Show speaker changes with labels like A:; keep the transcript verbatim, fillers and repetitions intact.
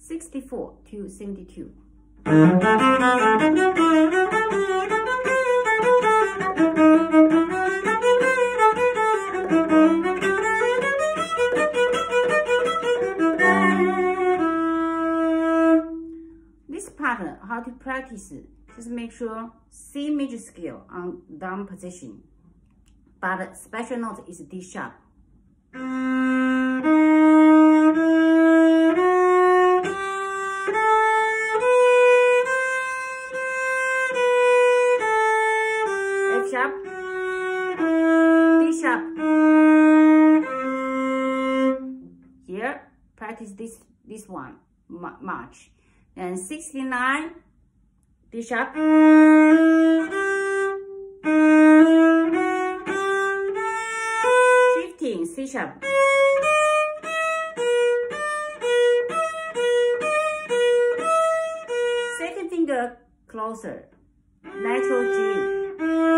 A: sixty-four to seventy-two. This pattern, how to practice, just make sure C major scale on down position, but special note is D sharp. F sharp, D sharp. Here, practice this this one much. And sixty-nine, D sharp. fifteen, C sharp. Second finger closer, natural G.